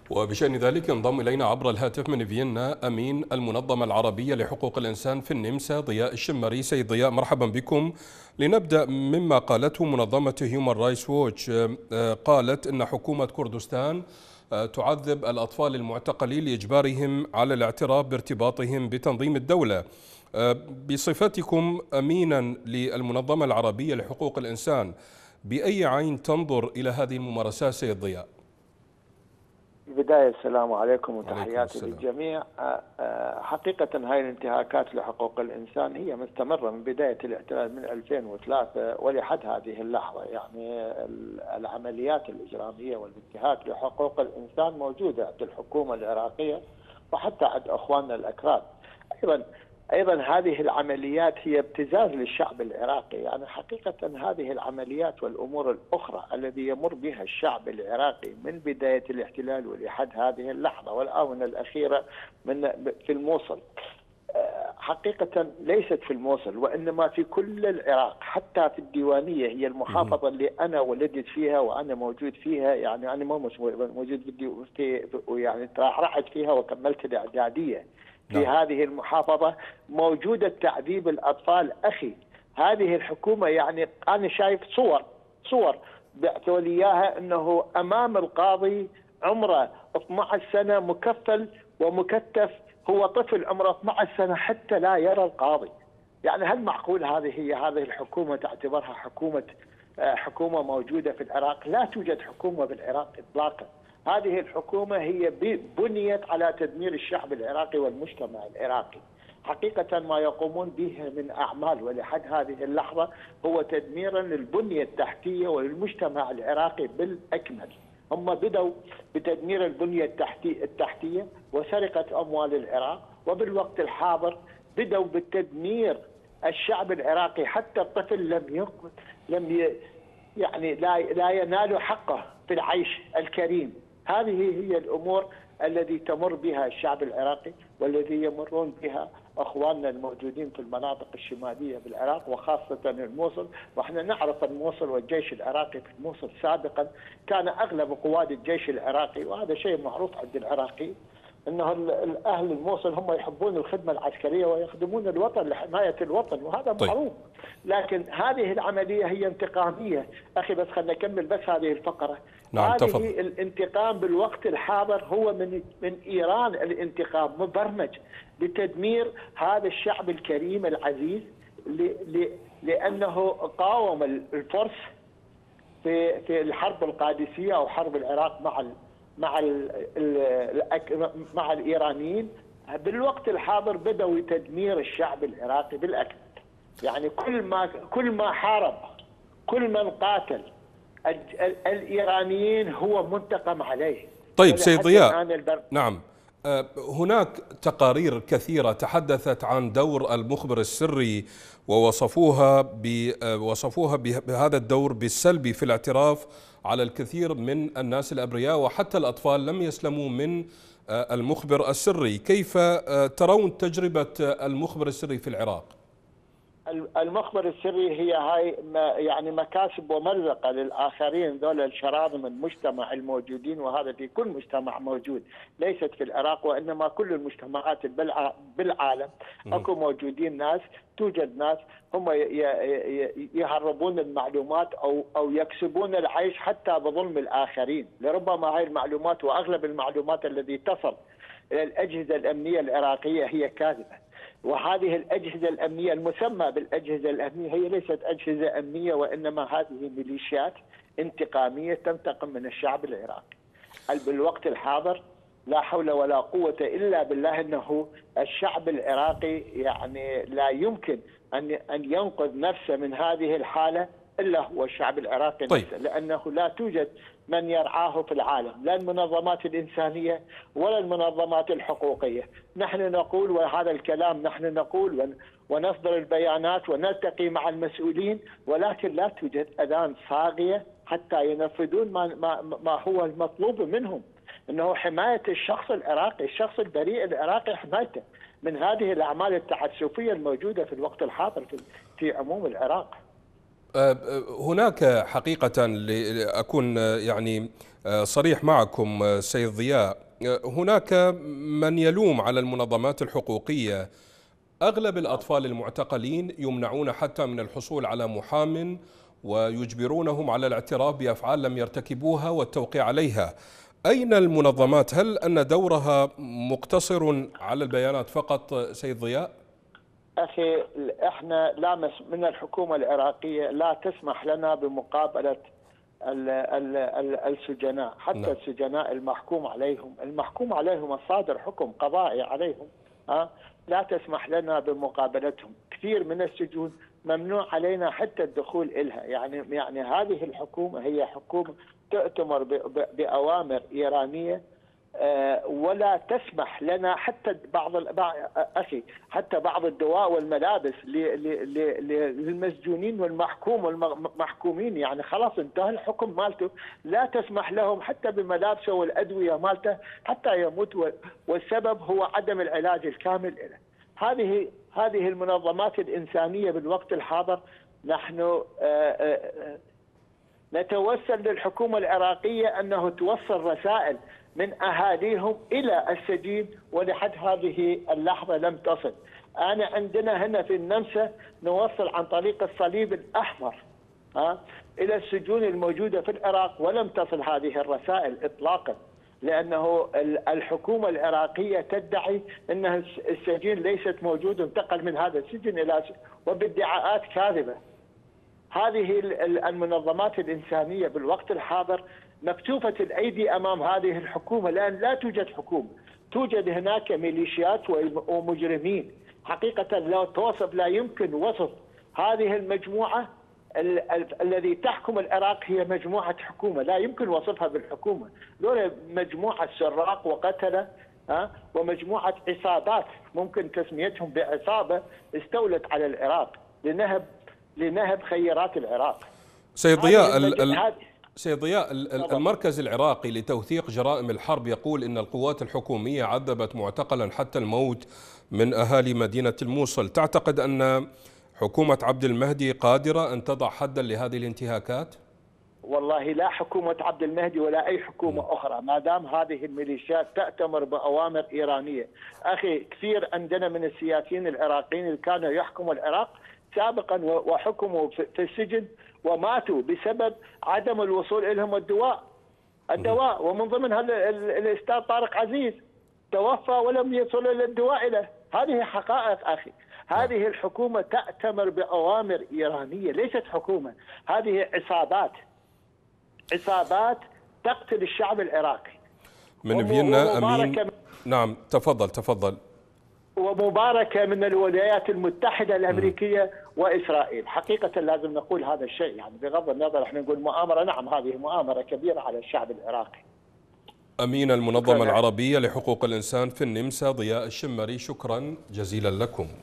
وبشأن ذلك ينضم إلينا عبر الهاتف من فيينا أمين المنظمة العربية لحقوق الإنسان في النمسا ضياء الشمري. سيد ضياء، مرحبا بكم. لنبدأ مما قالته منظمة هيومان رايتس ووتش. قالت أن حكومة كردستان تعذب الأطفال المعتقلين لإجبارهم على الاعتراف بارتباطهم بتنظيم الدولة. بصفتكم أمينا للمنظمة العربية لحقوق الإنسان، بأي عين تنظر إلى هذه الممارسات سيد ضياء؟ في البداية السلام عليكم وتحياتي للجميع. حقيقة هاي الانتهاكات لحقوق الإنسان هي مستمرة من بداية الاحتلال من 2003 ولحد هذه اللحظة. يعني العمليات الإجرامية والانتهاك لحقوق الإنسان موجودة عند الحكومة العراقية وحتى عند أخواننا الأكراد. أيضا هذه العمليات هي ابتزاز للشعب العراقي. يعني حقيقة هذه العمليات والأمور الأخرى الذي يمر بها الشعب العراقي من بداية الاحتلال ولحد هذه اللحظة والآونة الأخيرة في الموصل، حقيقة ليست في الموصل وإنما في كل العراق، حتى في الديوانية هي المحافظة اللي أنا ولدت فيها وأنا موجود فيها. يعني أنا مو موجود في يعني ترعرعت فيها وكملت الإعدادية في هذه المحافظة. موجودة تعذيب الأطفال. أخي، هذه الحكومة يعني أنا شايف صور بعثوا لي إياها أنه أمام القاضي عمره 12 سنة مكفل ومكتف، هو طفل عمره 12 سنة حتى لا يرى القاضي. يعني هل معقول هذه الحكومة تعتبرها حكومة موجودة في العراق؟ لا توجد حكومة بالعراق إطلاقا. هذه الحكومة هي بنيت على تدمير الشعب العراقي والمجتمع العراقي. حقيقة ما يقومون به من أعمال ولحد هذه اللحظة هو تدميرا للبنية التحتية وللمجتمع العراقي بالأكمل. هم بدأوا بتدمير البنية التحتية وسرقة أموال العراق، وبالوقت الحاضر بدأوا بالتدمير الشعب العراقي. حتى الطفل يعني لا ينال حقه في العيش الكريم. هذه هي الأمور التي تمر بها الشعب العراقي والذي يمرون بها أخواننا الموجودين في المناطق الشمالية بالعراق وخاصة الموصل. وإحنا نعرف الموصل والجيش العراقي في الموصل سابقا كان أغلب قواد الجيش العراقي، وهذا شيء معروف عند العراقي، أنه أهل الموصل هم يحبون الخدمة العسكرية ويخدمون الوطن لحماية الوطن، وهذا معروف. لكن هذه العملية هي انتقامية. أخي بس خلنا نكمل بس هذه الفقرة. هذه تفضل. الانتقام بالوقت الحاضر هو من إيران. الانتقام مبرمج لتدمير هذا الشعب الكريم العزيز لأنه قاوم الفرس في الحرب القادسية أو حرب العراق مع الإيرانيين. بالوقت الحاضر بدأوا تدمير الشعب العراقي بالأكمل. يعني كل ما حارب، كل من قاتل الإيرانيين هو منتقم عليه. طيب سيد ضياء، نعم، هناك تقارير كثيرة تحدثت عن دور المخبر السري ووصفوها بهذا الدور بالسلبي في الاعتراف على الكثير من الناس الأبرياء، وحتى الأطفال لم يسلموا من المخبر السري. كيف ترون تجربة المخبر السري في العراق؟ المخبر السري هي هاي يعني مكاسب ومرزقة للآخرين، ذول الشراذم المجتمع الموجودين، وهذا في كل مجتمع موجود، ليست في العراق وإنما كل المجتمعات بالعالم. أكو موجودين ناس، توجد ناس هم يهربون المعلومات أو يكسبون العيش حتى بظلم الآخرين. لربما هاي المعلومات وأغلب المعلومات التي تصل إلى الأجهزة الأمنية العراقية هي كاذبة. وهذه الأجهزة الأمنية المسمى بالأجهزة الأمنية هي ليست أجهزة أمنية وإنما هذه ميليشيات انتقامية تنتقم من الشعب العراقي. بالوقت الحاضر لا حول ولا قوة إلا بالله أنه الشعب العراقي يعني لا يمكن أن ينقذ نفسه من هذه الحالة إلا هو الشعب العراقي نفسه. لأنه لا توجد من يرعاه في العالم، لا المنظمات الإنسانية ولا المنظمات الحقوقية. نحن نقول، وهذا الكلام نحن نقول ونصدر البيانات ونلتقي مع المسؤولين، ولكن لا توجد أذان صاغية حتى ينفذون ما هو المطلوب منهم، أنه حماية الشخص العراقي، الشخص البريء العراقي، حمايته من هذه الأعمال التعسفية الموجودة في الوقت الحاضر في عموم العراق. هناك حقيقة لأكون يعني صريح معكم سيد ضياء، هناك من يلوم على المنظمات الحقوقية. أغلب الأطفال المعتقلين يمنعون حتى من الحصول على محام، ويجبرونهم على الاعتراف بأفعال لم يرتكبوها والتوقيع عليها. أين المنظمات؟ هل أن دورها مقتصر على البيانات فقط سيد ضياء؟ أخي، إحنا من الحكومة العراقية لا تسمح لنا بمقابلة السجناء، حتى نعم. السجناء المحكوم عليهم الصادر حكم قضائي عليهم، لا تسمح لنا بمقابلتهم. كثير من السجون ممنوع علينا حتى الدخول إلها. يعني هذه الحكومة هي حكومة تؤتمر بأوامر إيرانية، ولا تسمح لنا حتى حتى بعض الدواء والملابس للمسجونين والمحكومين. يعني خلاص انتهى الحكم مالته، لا تسمح لهم حتى بملابسه والأدوية مالته حتى يموت، والسبب هو عدم العلاج الكامل له. هذه المنظمات الإنسانية بالوقت الحاضر نحن نتوسل للحكومة العراقية أنه توصل رسائل من أهاليهم إلى السجين، ولحد هذه اللحظة لم تصل. عندنا هنا في النمسا نوصل عن طريق الصليب الأحمر إلى السجون الموجودة في العراق، ولم تصل هذه الرسائل إطلاقا، لأنه الحكومة العراقية تدعي أن السجين ليست موجود، انتقل من هذا السجن إلى وبادعاءات كاذبة. هذه المنظمات الإنسانية بالوقت الحاضر مكتوفة الأيدي أمام هذه الحكومة، لأن لا توجد حكومة، توجد هناك ميليشيات ومجرمين. حقيقة لو توصف، لا يمكن وصف هذه المجموعة الذي تحكم العراق هي مجموعة حكومة، لا يمكن وصفها بالحكومة. دول مجموعة سراق وقتلة، ومجموعة عصابات ممكن تسميتهم بعصابة استولت على العراق لنهب خيرات العراق. سيد ضياء المركز العراقي لتوثيق جرائم الحرب يقول إن القوات الحكومية عذبت معتقلا حتى الموت من أهالي مدينة الموصل. تعتقد أن حكومة عبد المهدي قادرة أن تضع حدا لهذه الانتهاكات؟ والله لا حكومة عبد المهدي ولا أي حكومة أخرى، ما دام هذه الميليشيات تأتمر بأوامر إيرانية. أخي، كثير عندنا من السياسيين العراقيين اللي كانوا يحكموا العراق سابقا وحكموا في السجن وماتوا بسبب عدم الوصول لهم الدواء، ومن ضمن هذا الأستاذ طارق عزيز توفى ولم يصل الدواء له. هذه حقائق أخي. هذه الحكومة تأتمر بأوامر إيرانية، ليست حكومة، هذه عصابات تقتل الشعب العراقي. من فيينا أمين. نعم، تفضل. ومباركة من الولايات المتحدة الأمريكية وإسرائيل. حقيقة لازم نقول هذا الشيء، يعني بغض النظر احنا نقول مؤامرة، نعم هذه مؤامرة كبيرة على الشعب العراقي. أمين المنظمة العربية لحقوق الإنسان في النمسا ضياء الشمري، شكرا جزيلا لكم.